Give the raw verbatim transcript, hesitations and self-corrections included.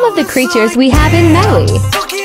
some of the creatures we have in Maui.